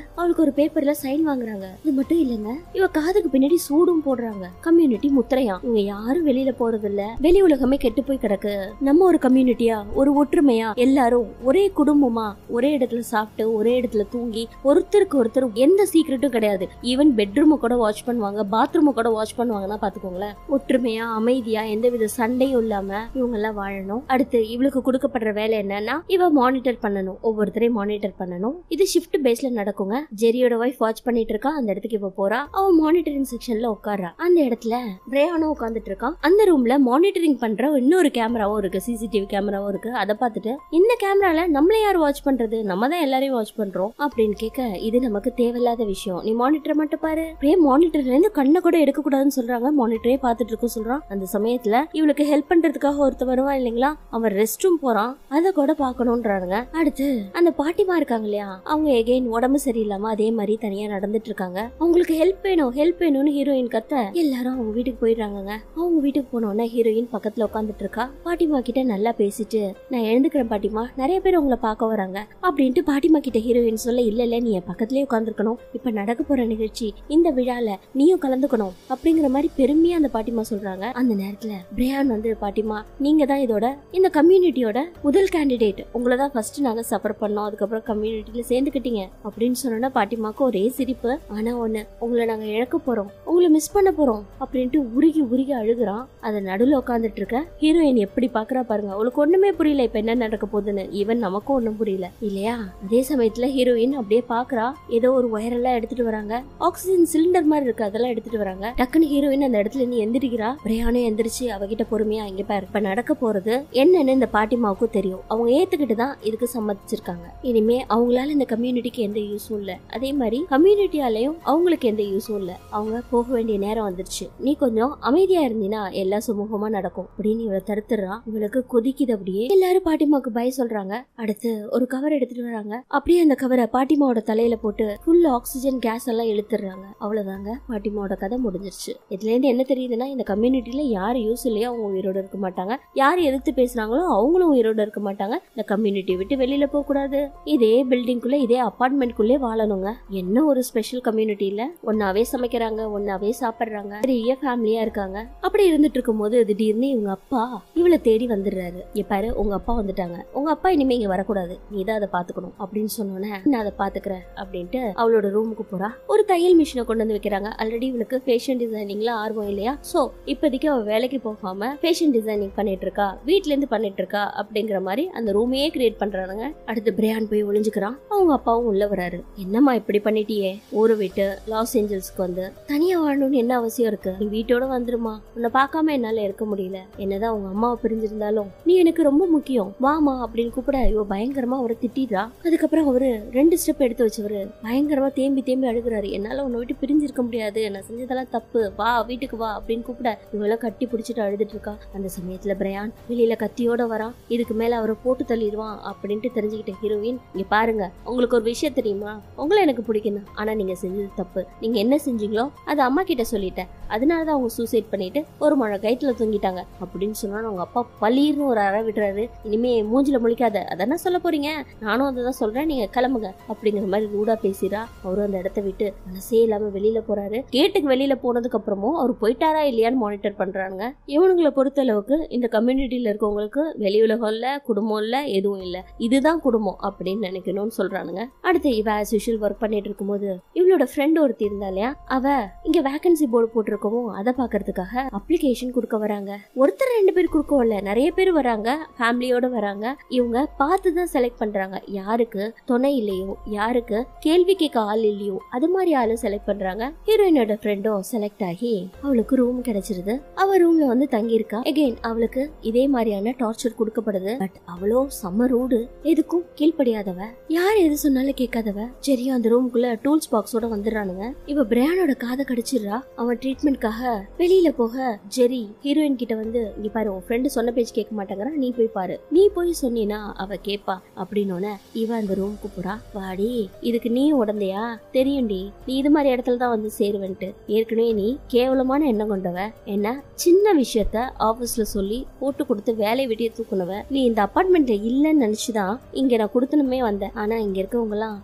அவளுக்கு ஒரு பேப்பர்ல சைன் வாங்குறாங்க. இது மட்டும் இல்லங்க, இவ காதுக்கு பின்னாடி சூடும் போடுறாங்க. கம்யூனிட்டி முத்திரையா, இவங்க யாரும் வெளியில போறது இல்ல, வெளி உலகமே கெட்டு போய் கிடக்கு, நம்ம ஒரு கம்யூனிட்டியா, ஒரு ஒற்றுமையா, எல்லாரும் ஒரே குடும்பமா ஒரே இடத்துல சாப்பிட்டு ஒரே இடத்துல தூங்கி ஒருத்தருக்கு ஒருத்தர் எந்த சீக்ரெட்டும் கிடையாது. ஈவன் பெட்ரூம் கூட வாட்ச் பண்ணுவாங்க, பாத்ரூம் கூட வாட்ச் பண்ணுவாங்கன்னா பாத்துக்கோங்களேன். ஒற்றுமையா அமைதியா எந்தவித சண்டையும் இல்லாம இவங்க எல்லாம் வாழணும். அடுத்து இவளுக்கு கொடுக்கப்படுற வேலை என்னன்னா, இவ மானிட்டர் பண்ணணும், ஒவ்வொருத்தரையும் மானிட்டர் பண்ணணும். இது ஷிஃப்ட் பேஸ்ல நடக்குங்க. ஜெரியோட வைஃப் வாட்ச் பண்ணிட்டு இருக்கா, அந்த இடத்துக்கு இவ போறா. அவ மானிட்டரிங் செக்ஷன்ல உட்கார்றா. அந்த இடத்துல பிரயானும் உட்கார்ந்துட்டு இருக்கான். அந்த ரூம்ல மானிட்டரிங் பண்ற இன்னொரு கேமராவும் இருக்கு, சிசிடிவி கேமராவும் இருக்கு. அதை பார்த்துட்டு இந்த கேமரால நம்மள யார் வாட்ச் பண்றது, நம்ம தான் எல்லாரையும் வாட்ச் பண்றோம் அப்படின்னு கேட்க, இது நமக்கு தேவையில்லாத விஷயம், நீ மானிட்டர் மட்டும் பாரு. அப்படியே மானிட்டர்ல இருந்து கண்ணை கூட எடுக்க கூடாதுன்னு சொல்றாங்க. மானிட்டரே பார்த்துட்டு இருக்க சொல்றான். அந்த சமயத்துல இவளுக்கு ஹெல்ப் பண்றதுக்காக ஒருத்தர் வருவான் இல்லைங்களா, அவன் ரெஸ்ட் ரூம் போறான், அதை கூட பாக்கணும்ன்றாங்க. அடுத்து அந்த பாட்டிமா இருக்காங்க இல்லையா, அவங்க எகைன் உடம்பு சரியில்லாம அதே மாதிரி தனியா நடந்துட்டு இருக்காங்க. அவங்களுக்கு ஹெல்ப் வேணும் ஹெல்ப் வேணும்னு ஹீரோயின் கத்த எல்லாரும் அவங்க வீட்டுக்கு போயிடுறாங்க. அவங்க வீட்டுக்கு போனோன்னா ஹீரோயின் பக்கத்துல உட்காந்துட்டு இருக்கா. பாட்டிமா கிட்ட நல்லா பேசிட்டு, நான் எழுந்துக்கிறேன் பாட்டிமா, நிறைய பேர் உங்களை பார்க்க வராங்க அப்படின்ட்டு பாட்டிமா கிட்ட ஹீரோயின் சொல்ல, இல்ல இல்ல நீ பக்கத்துலயே உட்காந்துருக்கணும், இப்ப நடக்க போற நிகழ்ச்சி, இந்த விழால நீயும் கலந்துக்கணும் அப்படிங்கிற மாதிரி பெருமையா அந்த பாட்டிமா சொல்றாங்க. அந்த நேரத்துல பிரியான் வந்து, பாட்டிமா நீங்க தான் இதோட இந்த கம்யூனிட்டியோட முதல் கேண்டிடேட், உங்களை தான் ஃபர்ஸ்ட் நாங்க சஃபர் பண்ணோம், அதுக்கப்புறம் கம்யூனிட்டியில சேர்ந்துக்கிட்டீங்க அப்படின்னு சொன்னோன்னா பாட்டிமாக்கு ஒரே சிரிப்பு. ஆனா ஒண்ணு, உங்களை நாங்க இழக்க போறோம், உங்களை மிஸ் பண்ண போறோம் அப்படின்ட்டு உருகி உருகி அழுகுறான். அத நடுவுல உட்காந்துட்டு இருக்க ஹீரோயின் எப்படி பாக்குறா பாருங்க. அவளுக்கு ஒண்ணுமே புரியல இப்ப என்ன நடக்க போகுதுன்னு. ஈவன் நமக்கும் ஒண்ணும் புரியல இல்லையா. அதே சமயத்துல ஹீரோயின் அப்படியே பாக்குறா, ஏதோ ஒரு ஒயர் எல்லாம் எடுத்துட்டு வராங்க, ஆக்சிஜன் சிலிண்டர் மாதிரி இருக்கு, அதெல்லாம் எடுத்துட்டு வராங்க. டக்குன்னு ஹீரோயின் அந்த இடத்துல நீ எந்திரிக்கிறா. பிரியானும் எந்திரிச்சு அவகிட்ட பொறுமையா, இங்க பாரு இப்ப நடக்க போறது என்னன்னு இந்த பாட்டிமாவுக்கும் தெரியும், அவங்க ஏத்துக்கிட்டு தான் இதுக்கு சம்மதிச்சிருக்காங்க. இனிமே அவங்களால இந்த கம்யூனிட்டிக்கு எந்த யூஸும் இல்ல, அதே மாதிரி கம்யூனிட்டியாலையும் அவங்களுக்கு எந்த யூஸும் இல்ல, அவங்க போக வேண்டிய நேரம் வந்துருச்சு, நீ கொஞ்சம் அமைதியா இருந்தீனா எல்லாம் சுமூகமா நடக்கும் அப்படின்னு இவளை தடுத்துறா. இவளுக்கு கொதிக்குது. அப்படியே எல்லாரும் பாட்டிமாவுக்கு பய சொல்றாங்க. அடுத்து ஒரு கவர் எடுத்துட்டு வராங்க. அப்படியே அந்த கவரை பாட்டிமாவோட தலையில போட்டு ஃபுல் ஆக்சிஜன் கேஸ் எல்லாம் இழுத்துறாங்க. அவ்வளவுதாங்க, பாட்டிமாவோட கதை முடிஞ்சிருச்சு. இதுல இருந்து என்ன தெரியுதுன்னா, இந்த கம்யூனிட்டில யாரு யூஸ் இல்லையோ அவங்க உயிரோட இருக்க மாட்டாங்க, யாரு எதிர்த்து பேசுறாங்களோ அவங்களும் உயிரோட இருக்க மாட்டாங்க. இந்த கம்யூனிட்டி விட்டு வெளியில போக கூடாது, இதே பில்டிங்குள்ள இதே அபார்ட்மெண்ட்குள்ளே வாழணுங்க. என்ன ஒரு ஸ்பெஷல் கம்யூனிட்டியில ஒன்னாவே சமைக்கிறாங்க, ஒன்னாவே சாப்பிடுறாங்க, பெரிய ஃபேமிலியா இருக்காங்க. அப்படி இருந்துட்டு இருக்கும் போது திடீர்னு இவங்க அப்பா இவளை தேடி வந்துடுறாரு. பாரு உங்க அப்பா வந்துட்டாங்க, உங்க அப்பா இனிமே இங்க வரக்கூடாது, நீ தான் அதை பாத்துக்கணும் அப்படின்னு சொன்னோன்னே, நான் அதை பாத்துக்கிறேன் அப்படின்ட்டு அவளோட ரூமுக்கு போறா. ஒரு தையல் மிஷினை கொண்டு வந்து வைக்கிறாங்க. ஆல்ரெடி இவளுக்கு ஃபேஷன் டிசைனிங்ல ஆர்வம் இல்லையா, சோ இப்போதைக்கு அவ வேலைக்கு போகாம ஃபேஷன் டிசைனிங் பண்ணிட்டு இருக்கா, வீட்ல இருந்து பண்ணிட்டு இருக்கா அப்படிங்கிற மாதிரி அந்த ரூமையே கிரியேட் பண்றாங்க. அடுத்து பிரியான் போய் ஒளிஞ்சுக்கிறான். அவங்க அப்பாவும் உள்ள வராரு. என்னம்மா இப்படி பண்ணிட்டியே, ஊரை விட்டு லாஸ் ஏஞ்சல்ஸ்க்கு வந்து தனியா வாழணும்னு என்ன அவசியம் இருக்கு, நீ வீட்டோட வந்துருமா, உன்னை பார்க்காம என்னால இருக்க முடியல, என்னதான் உங்க அம்மாவை பிரிஞ்சிருந்தாலும் நீ எனக்கு ரொம்ப முக்கியம், வாமா அப்படின்னு கூப்பிட இவ பயங்கரமா அவரை திட்டிடுறா. அதுக்கப்புறம் அவரு ரெண்டு ஸ்டெப் எடுத்து வச்சவரு பயங்கரமா தேம்பி தேம்பி அழுகுறாரு. என்னால உன்னை விட்டு பிரிஞ்சிருக்க முடியாது, நான் செஞ்சதெல்லாம் தப்பு, வா வீட்டுக்கு வா அப்படின்னு கூப்பிட இவெல்லாம் கட்டி பிடிச்சிட்டு அழுதுட்டு இருக்கா. அந்த சமயத்துல பிரியான் வெளியில கத்தியோட வரான். இதுக்கு மேல அவரை போட்டு தள்ளிடுவான் அப்படின்ட்டு தெரிஞ்சுக்கிட்ட ஹீரோயின், இங்க பாருங்க உங்களுக்கு ஒரு விஷயம் தெரியுமா, உங்களை எனக்கு பிடிக்கணும், ஆனா நீங்க செஞ்சது தப்பு, நீங்க என்ன செஞ்சீங்களோ அது அம்மா கிட்ட சொல்லிட்டேன், அதனாலதான் அவங்க சூசைட் பண்ணிட்டு ஒரு மழை கைத்துல தூங்கிட்டாங்க அப்படின்னு சொன்னா அவங்க அப்பா பலீர்னு ஒரு அற விடுறாரு. இனிமே மூஞ்சில முழிக்காத, அதான சொல்ல போறீங்க, நானும் அதான் சொல்றேன், நீங்க கிளம்புங்க அப்படிங்கிற மாதிரி ரூடா பேசிரா. அவரும் அந்த இடத்த விட்டு மனசே இல்லாம வெளியில போறாரு. கேட்டுக்கு வெளியில போனதுக்கு அப்புறமும் அவர் போயிட்டாரா இல்லையான்னு மானிட்டர் பண்றாங்க. இவனுங்களை பொறுத்த அளவுக்கு இந்த கம்யூனிட்டியில இருக்கவங்களுக்கு வெளி உலகம் இல்ல, குடும்பம் இல்ல, எதுவும் இல்ல, இதுதான் குடும்பம் அப்படின்னு நினைக்கணும்னு சொல்றானுங்க. அடுத்து இவ ஆஸ் யூஷுவல் ஒர்க் பண்ணிட்டு இருக்கும் போது இவளோட ஃப்ரெண்ட் ஒருத்தி இருந்தா இல்லையா, அவ இங்க வேகன்சி போர்டு போட்டிருக்கவும் அதை பாக்குறதுக்காக அப்ளிகேஷன் கொடுக்க வராங்க. ஒருத்தர் ரெண்டு பேர் கொடுக்கல, நிறைய பேர் வராங்க, ஃபேமிலியோட வராங்க. இவங்க பார்த்துதான் செலக்ட் பண்றாங்க, யாருக்கு துணை இல்லையோ, யாருக்கு கேள்வி கேட்க ஆள் இல்லையோ அது மாதிரி ஆளு செலக்ட் பண்றாங்க. ஹீரோயினோட ஃப்ரெண்டும் செலக்ட் ஆகி அவளுக்கு ரூம் கிடைச்சிருது. அவ ரூம்ல வந்து தங்கி இருக்கா. அகைன் அவளுக்கு இதே மாதிரியான டார்ச்சர் கொடுக்கப்படுது. பட் அவளோ செம்ம ரூடு, எதுக்கும் கீழ்படியாதவ, யார் எது சொன்னாலும் கேட்காதவ. சரி அந்த ரூமுக்குள்ள டூல்ஸ் பாக்ஸோட வந்துடுறானுங்க. இவ பிரியானோட காதை கடிச்சிடுறா. அவன் ட்ரீட்மெண்ட்காக வெளியில போக ஜெரி ஹீரோயின் கிட்ட வந்து, இங்க பாரு உன் ஃப்ரெண்டு சொன்ன பேச்சு கேட்க மாட்டேங்கிறா, நீ போய் பாரு, நீ போய் சொன்னீனா அவ கேப்பா அப்படின்னு இவ அந்த ரூமுக்கு போறா. வாடி இதுக்கு நீ உடந்தையா, தெரியும்டி நீ இது மாதிரி இடத்துல தான் வந்து சேருவன்ட்டு, ஏற்கனவே நீ கேவலமான எண்ணம் கொண்டவ, என்ன சின்ன விஷயத்த ஆபீஸ்ல சொல்லி போட்டு கொடுத்து வேலையை விட்டிய தூக்குனவ, நீ இந்த அபார்ட்மெண்ட்ல இல்லன்னு நினைச்சுதான் இங்க நான் கொடுத்தனுமே வந்தேன். ஆனா இங்க இருக்கவங்க எல்லாம் சொந்தக்காரங்க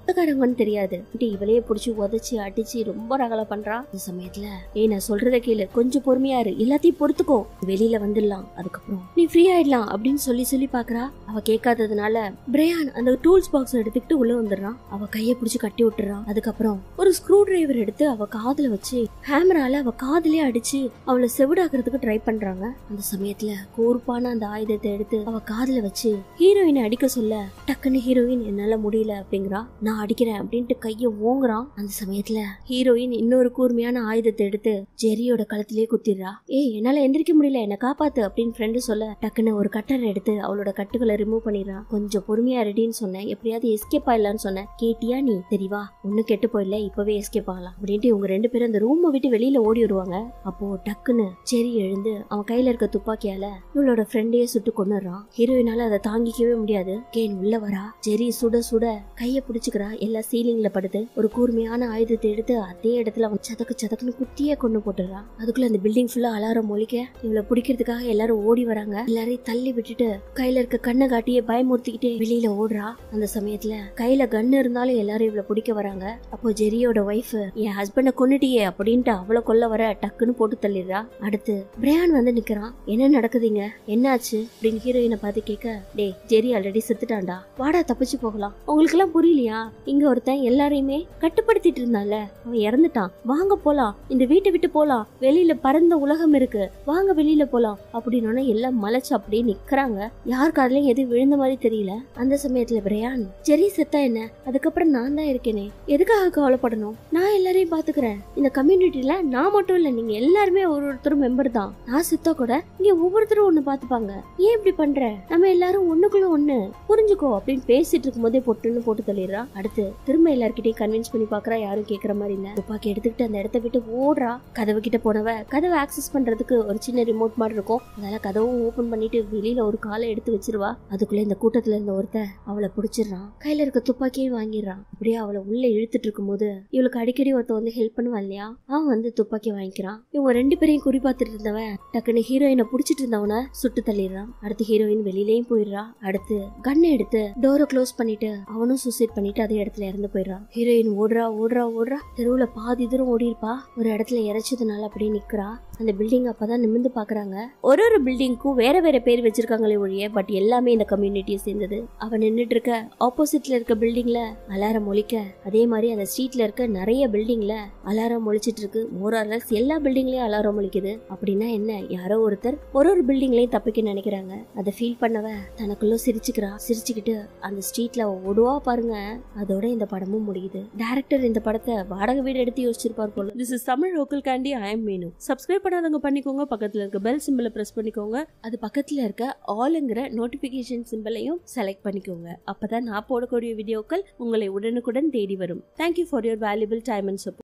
யாருன்னு தெரியாது. இவளையே புடிச்சு உதச்சு அடிச்சு ரொம்ப ரகலை பண்றா. இந்த சமயத்துல ஏய் நான் சொல்றத கேளு, கொஞ்சம் பொறுமையா இரு, எல்லாத்தையும் பொறுத்துக்கோ, வெளியில வந்துடலாம், அதுக்கப்புறம் நீ ஃப்ரீ ஆயிடலாம் அப்படின்னு சொல்லி சொல்லி பாக்குறா. அவ கேட்காததுனால பிரையான் அந்த டூல்ஸ் பாக்ஸ் எடுத்துக்கிட்டு உள்ள வந்துடுறான். அவ கைய புடிச்சு கட்டி விட்டுறான். அதுக்கப்புறம் ஒரு ஸ்க்ரூ டிரைவர் எடுத்து அவ காதுல வச்சு ஹேமரால அவ காதுலயே அடிச்சு அவளை செவிடாக்குறதுக்கு ட்ரை பண்றாங்க. அந்த சமயத்துல கோர்ப்பான அந்த ஆயுதத்தை எடுத்து அவ காதுல வச்சு ஹீரோயினை அடிக்க சொல்ல டக்குன்னு ஹீரோயின் என்னால முடியல அப்படிங்கிறா. நான் அடிக்கிறேன் அப்படின்ட்டு கைய ஓங்குறான். அந்த சமயத்துல ஹீரோயின் இன்னொரு கூர்மையான ஆயுதத்தை எடுத்து ஜெரியோட கழுத்திலேயே குத்திடுறா. ஏய் என்னால எந்திரிக்க முடியல, என்ன காப்பாத்து அப்படின்னு ஃப்ரெண்டு சொல்ல டக்குன்னு ஒரு கட்டரை எடுத்து அவளோட கட்டுகளை ரிமூவ் பண்ணிடுறா. கொஞ்சம் பொறுமையா ரெடின்னு சொன்னேன், எப்படியாவது எஸ்கேப் ஆயிடலான்னு சொன்னேன், கேட்டியா நீ? தெரியவா ஒன்னும் கெட்டு போயிடல, இப்பவே எஸ்கேப் ஆகலாம் அப்படின்ட்டு இவங்க ரெண்டு பேரும் அந்த ரூமை விட்டு வெளியில ஓடி வருவாங்க. அப்போ டக்குன்னு ஜெரி எழுந்து அவன் கையில இருக்க துப்பாக்கியால இவளோட ஃப்ரெண்டையே சுட்டு கொன்னுறான். ஹீரோயினால அதை தாங்கிக்கவே முடியாது. கேன் உள்ள வரா. ஜெரி சுட சுட கைய பிடிச்சுக்கிறா. எல்லா சீலிங்ல படுத்து ஒரு கூர்மையான ஆயுதத்தை எடுத்து அதே இடத்துல அவன் சதக்கு சதக்குன்னு குத்தியே கொண்டு போட்டுறான். அதுக்குள்ள அந்த பில்டிங் ஃபுல்லா அலாரம் ஒலிக்க இவளை பிடிக்கிறதுக்காக எல்லாரும் ஓடி வராங்க. எல்லாரையும் தள்ளி விட்டுட்டு கையில இருக்க கண்ணை காட்டியே பயமுறுத்திக்கிட்டே வெளியில ஓடுறா. அந்த சமயத்துல கையில கண்ணு இருந்தாலும் எல்லாரும் இவளை பிடிக்க வராங்க. அப்போ ஜெரியோட ஒய்ஃப் என் ஹஸ்பண்ட கொன்னுட்டியே அப்படின்ட்டு அவளை கொல்ல வர டக்குன்னு போட்டு தள்ளிடுறா. அடுத்து பிரையான் வந்து நிக்கிறான். என்ன நடக்குதுங்க, என்னாச்சு அப்படின்னு ஹீரோயினை பார்த்து கேட்க, டே ஜெரி ஆல்ரெடி செத்துட்டான்டா, வாடா தப்பிச்சு போகலாம். உங்களுக்கு எல்லாம் புரியலையா? இங்க ஒருத்தன் எல்லாரையுமே கட்டுப்படுத்திட்டு இருந்தால, அவன் இறந்துட்டான், வாங்க போலாம், இந்த வீட்டை விட்டு போலாம், வெளியில பரந்த உலகம் இருக்கு, வாங்க வெளியில போலாம் அப்படின்னு எல்லாம் மலைச்சு அப்படியே நிக்கிறாங்க. யார் காதுலயும் எது விழுந்த மாதிரி தெரியல. அந்த சமயத்துல பிரையான் ஜெரி செத்தா என்ன, அதுக்கப்புறம் நான் தான் இருக்கேனே, எதுக்காக கவலைப்படணும், நான் எல்லாரையும் பாத்துக்கிறேன், இந்த கம்யூனிட்டில நான் மட்டும் இல்ல, நீங்க எல்லாருமே ஒரு ஒருத்தரும் மெம்பர் தான், நான் செத்தா கூட இங்க ஒவ்வொருத்தரும் ஒண்ணு பாத்துப்பாங்க, ஏன் இப்படி பண்ற, நம்ம எல்லாரும் ஒண்ணுக்குள்ள ஒண்ணு புரிஞ்சுக்கோ அப்படின்னு பேசிட்டு இருக்கும் போதே பொட்டுன்னு போட்டு தள்ளிடுறா. அடுத்து திரும்ப எல்லார்கிட்டையும் கன்வின்ஸ் பண்ணி பாக்குறா. யாரும் கேக்குற மாதிரி இல்ல. துப்பாக்கி எடுத்துக்கிட்டு அந்த இடத்த விட்டு ஓடுறா. கதவு கிட்ட போனவ கதவை ஆக்சஸ் பண்றதுக்கு ஒரு சின்ன ரிமோட் மாதிரி இருக்கும், அதனால கதவும் ஓபன் பண்ணிட்டு வெளியில ஒரு காலை எடுத்து வச்சிருவா. அதுக்குள்ள இந்த கூட்டத்துல இருந்த ஒருத்த அவளை பிடிச்சிடறான். கையில இருக்க துப்பாக்கியும் வாங்கிடுறான். அப்படியே அவளை உள்ள இழுத்துட்டு இருக்கும் போது இவளுக்கு அடிக்கடி ஒருத்த வந்து ஹெல்ப் பண்ணுவான் இல்லையா, அவன் வந்து துப்பாக்கி வாங்கிக்கிறான். இவங்க ரெண்டு பேரையும் குறி பார்த்துட்டு இருந்தவன் டக்குன்னு ஹீரோயினை புடிச்சிட்டு இருந்தவன சுட்டு தள்ளிடுறான். அடுத்து ஹீரோயின் வெளியிலயும் போயிடுறா. அடுத்து கண்ணை எடுத்து டோரை க்ளோஸ் பண்ணிட்டு அவனும் சூசைட் பண்ணிட்டு அதே இடத்துல இறந்து போயிடுறான். ஹீரோயின் ஓடுறா ஓடுறா ஓடுறா. தெருவுல பாதி தூரம் ஓடி இருப்பா. ஒரு இடத்துல இறைச்சதுனால அப்படியே நிக்கிறா. அந்த பில்டிங் அப்பதான் நிமிந்து பாக்குறாங்க. ஒரு ஒரு பில்டிங்க்கும் வேற வேற பேர் வச்சிருக்காங்களே ஒழிய பட் எல்லாமே இந்த கம்யூனிட்டியை சேர்ந்தது. அவன் நின்றுட்டு இருக்க ஆப்போசிட்ல இருக்க பில்டிங்ல அலாரம் ஒலிக்க, அதே மாதிரி அந்த ஸ்ட்ரீட்ல இருக்க நிறைய பில்டிங்ல அலாரம் ஒலிச்சிட்டு இருக்கு. மோரார்லஸ் எல்லா பில்டிங்லயும் அலாரம் ஒலிக்குது. அப்படின்னா என்ன, யாரோ ஒருத்தர் ஒரு ஒரு பில்டிங்லயும் தப்பிக்க நினைக்கிறாங்க. அதை ஃபீல் பண்ணவ தனக்குள்ள சிரிச்சுக்கிறா. சிரிச்சுக்கிட்டு அந்த ஸ்ட்ரீட்ல ஓடுவா பாருங்க. அதோட இந்த படமும் முடியுது. டைரக்டர் இந்த படத்தை வாடகை வீடு எடுத்து யோசிச்சிருப்பார் போல. This is Tamil local candy. I am Meenu. Subscribe பண்ணாதவங்க பண்ணிக்கோங்க. பக்கத்துல இருக்க பெல் சிம்பிளை பிரஸ் பண்ணிக்கோங்க. அது பக்கத்துல இருக்க ஆல்ங்கிற நோட்டிபிகேஷன் சிம்பிளையும் செலக்ட் பண்ணிக்கோங்க. அப்பதான் நான் போடக்கூடிய வீடியோக்கள் உங்களை உடனுக்குடன் தேடி வரும். Thank you for your valuable time and support.